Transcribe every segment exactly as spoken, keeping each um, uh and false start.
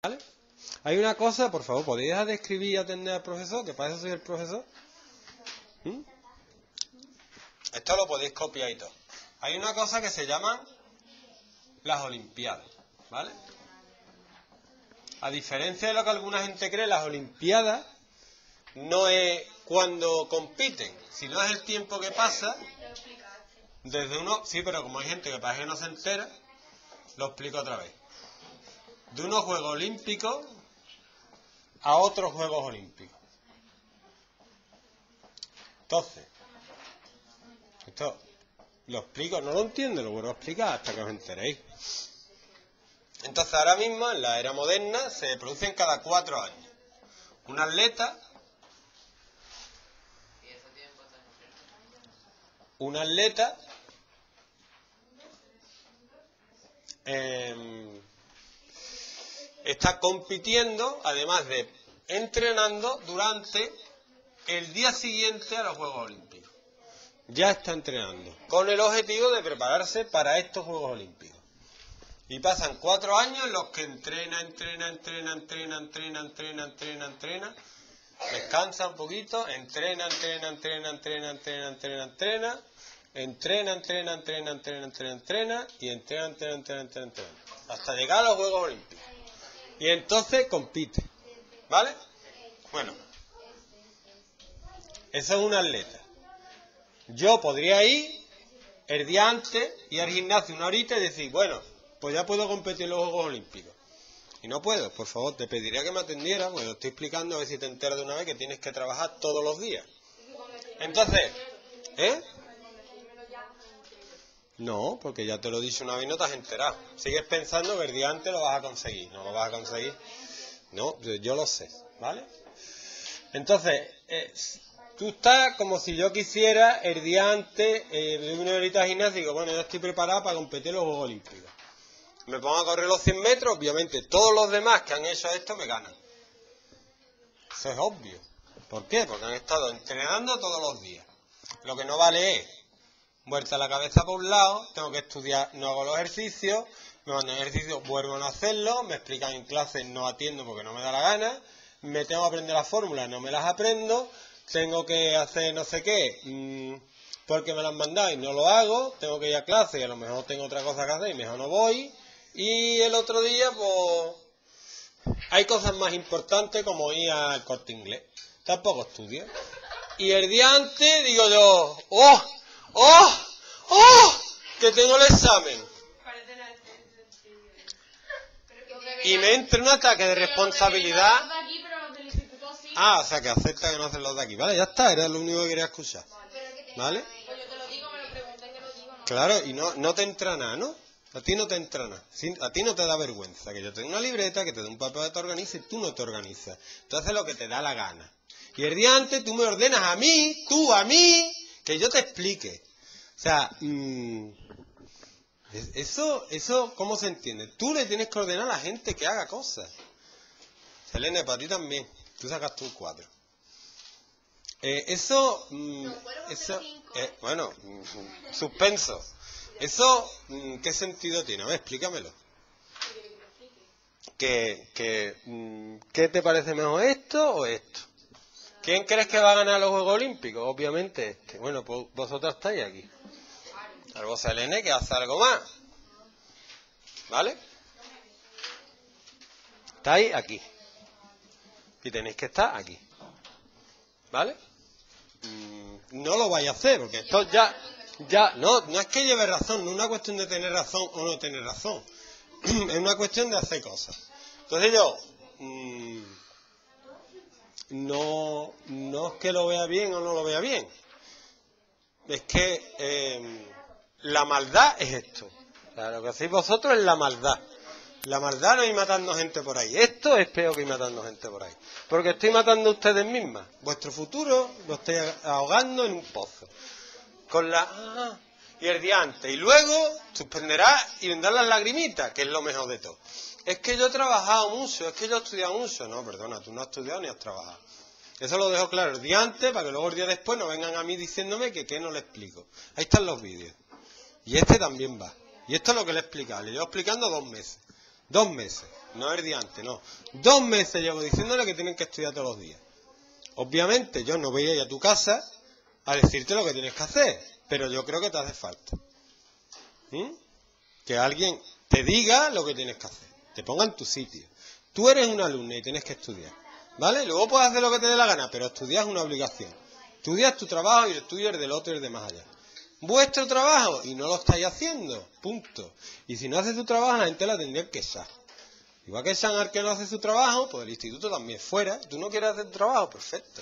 ¿Vale? Hay una cosa, por favor, ¿podéis dejar de escribir y atender al profesor? Que para eso soy el profesor. ¿Mm? Esto lo podéis copiar y todo. Hay una cosa que se llaman las Olimpiadas, ¿vale? A diferencia de lo que alguna gente cree, las Olimpiadas no es cuando compiten, sino es el tiempo que pasa desde uno... Sí, pero como hay gente que parece que no se entera, lo explico otra vez. De unos Juegos Olímpicos a otros Juegos Olímpicos. Entonces, esto lo explico, no lo entiendo, lo vuelvo a explicar hasta que os enteréis. Entonces, ahora mismo, en la era moderna, se producen cada cuatro años. Un atleta... Un atleta... Eh, está compitiendo, además de entrenando, durante el día siguiente a los Juegos Olímpicos. Ya está entrenando, con el objetivo de prepararse para estos Juegos Olímpicos. Y pasan cuatro años en los que entrena, entrena, entrena, entrena, entrena, entrena, entrena, entrena, descansa un poquito, entrena, entrena, entrena, entrena, entrena, entrena, entrena, entrena, entrena, entrena, entrena, entrena, entrena, y entrena, entrena, entrena, entrena, entrena, hasta llegar a los Juegos Olímpicos. Y entonces compite, ¿vale? Bueno, eso es un atleta. Yo podría ir el día antes, ir al gimnasio una horita y decir, bueno, pues ya puedo competir en los Juegos Olímpicos. Y no puedo, por favor, te pediría que me atendieras, porque lo estoy explicando a ver si te enteras de una vez que tienes que trabajar todos los días. Entonces, ¿eh? No, porque ya te lo he dicho una vez y no te has enterado. Sigues pensando que el día antes lo vas a conseguir. No lo vas a conseguir. No, yo lo sé, ¿vale? Entonces, eh, tú estás como si yo quisiera el día antes eh, de una horita de gimnasio y digo, bueno, yo estoy preparado para competir en los Juegos Olímpicos. Me pongo a correr los cien metros, obviamente todos los demás que han hecho esto me ganan. Eso es obvio. ¿Por qué? Porque han estado entrenando todos los días. Lo que no vale es vuelta la cabeza por un lado, tengo que estudiar, no hago los ejercicios, me mandan ejercicios, vuelvo a no hacerlos, me explican en clase, no atiendo porque no me da la gana, me tengo que aprender las fórmulas, no me las aprendo, tengo que hacer no sé qué, mmm, porque me las han mandado y no lo hago, tengo que ir a clase y a lo mejor tengo otra cosa que hacer y mejor no voy, y el otro día pues hay cosas más importantes como ir al Corte Inglés, tampoco estudio, y el día antes digo yo, ¡oh! ¡Oh! ¡Oh! Que tengo el examen. Y me entra un ataque de responsabilidad. Ah, o sea que acepta que no hacen los de aquí. Vale, ya está, era lo único que quería escuchar. ¿Vale? Claro, y no, no te entra nada, ¿no? A ti no te entra nada. A ti no te da vergüenza que yo tenga una libreta, que te dé un papel que te organice y tú no te organizas. Tú haces lo que te da la gana. Y el día antes tú me ordenas a mí, tú a mí, que yo te explique. O sea, mmm, eso, eso, ¿cómo se entiende? Tú le tienes que ordenar a la gente que haga cosas. Selene, para ti también. Tú sacaste un cuatro. Eh, eso, mmm, eso, eh, bueno, mmm, suspenso. Eso, mmm, ¿qué sentido tiene? A ver, explícamelo. ¿Qué, qué, mmm, ¿Qué te parece mejor esto o esto? ¿Quién crees que va a ganar los Juegos Olímpicos? Obviamente este. Bueno, pues vosotros estáis aquí. Algo Selene que hace algo más. ¿Vale? Estáis aquí. Y tenéis que estar aquí. ¿Vale? Mm, no lo vais a hacer, porque esto ya... ya no, no es que lleve razón, no es una cuestión de tener razón o no tener razón. Es una cuestión de hacer cosas. Entonces yo... Mmm, no, no es que lo vea bien o no lo vea bien. Es que... Eh, la maldad es esto. O sea, lo que hacéis vosotros es la maldad. La maldad no es ir matando gente por ahí. Esto es peor que ir matando gente por ahí. Porque estoy matando a ustedes mismas. Vuestro futuro lo estoy ahogando en un pozo. Con la... Ah, y el día antes. Y luego suspenderá y vendrán las lagrimitas, que es lo mejor de todo. Es que yo he trabajado mucho, es que yo he estudiado mucho. No, perdona, tú no has estudiado ni has trabajado. Eso lo dejo claro el día antes, para que luego el día después no vengan a mí diciéndome que qué no le explico. Ahí están los vídeos. Y este también va. Y esto es lo que le he explicado. Le llevo explicando dos meses. Dos meses. no el día antes, no. Dos meses llevo diciéndole que tienen que estudiar todos los días. Obviamente yo no voy a ir a tu casa a decirte lo que tienes que hacer, pero yo creo que te hace falta. ¿Mm? Que alguien te diga lo que tienes que hacer, te ponga en tu sitio. Tú eres un alumno y tienes que estudiar, ¿vale? Luego puedes hacer lo que te dé la gana, pero estudiar es una obligación. Estudias tu trabajo y el tuyo es del otro y el de más allá. Vuestro trabajo y no lo estáis haciendo, punto. Y si no haces tu trabajo, la gente la tendría que echar. Igual que echan al que no hace su trabajo, pues el instituto también fuera. ¿Tú no quieres hacer tu trabajo? Perfecto.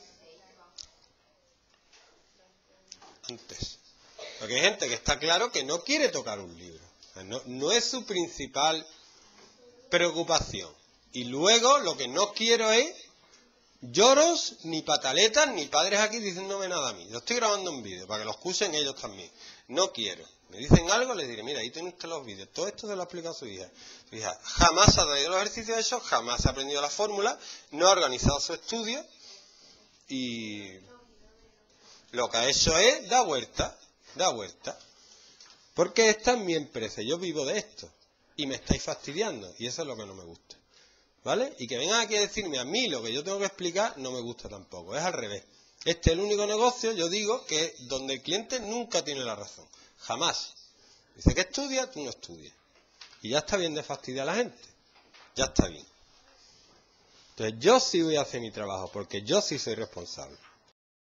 Antes. Porque hay gente que está claro que no quiere tocar un libro. O sea, no, no es su principal preocupación. Y luego lo que no quiero es lloros, ni pataletas, ni padres aquí diciéndome nada a mí. Yo estoy grabando un vídeo para que lo escuchen ellos también. No quiero. Me dicen algo, les diré, mira, ahí tienen ustedes los vídeos. Todo esto se lo ha explicado a su hija. Su hija jamás ha traído los ejercicios hechos, jamás ha aprendido la fórmula, no ha organizado su estudio y lo que ha hecho es dar vuelta, dar vuelta. Porque esta es mi empresa, yo vivo de esto y me estáis fastidiando y eso es lo que no me gusta. ¿Vale? Y que vengan aquí a decirme a mí lo que yo tengo que explicar no me gusta tampoco, es al revés. Este es el único negocio, yo digo, que donde el cliente nunca tiene la razón, jamás. Dice que estudia, tú no estudias. Y ya está bien de fastidiar a la gente, ya está bien. Entonces yo sí voy a hacer mi trabajo, porque yo sí soy responsable.